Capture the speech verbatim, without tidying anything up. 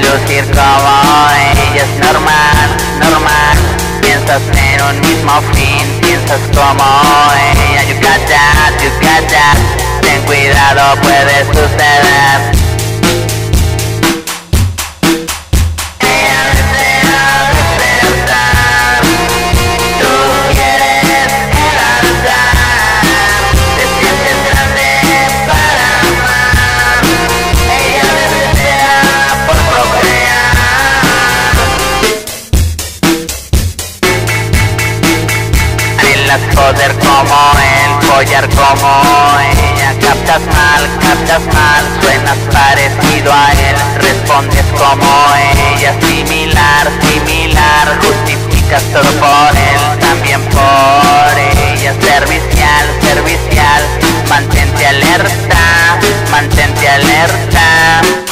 lucir como ella es normal, normal. Piensas en un mismo fin, piensas como ella. You got that, you got that. Ten cuidado, puede suceder. Ella desea despertar, tú quieres alzar, te sientes grande para amar. Ella desea por procrear. Anhelas poder como él, follar como ella. Captas mal, captas mal, suenas parecido a él. Respondes como ella, similar, similar. Justificas todo por él, también por ella. Servicial, servicial, mantente alerta, mantente alerta.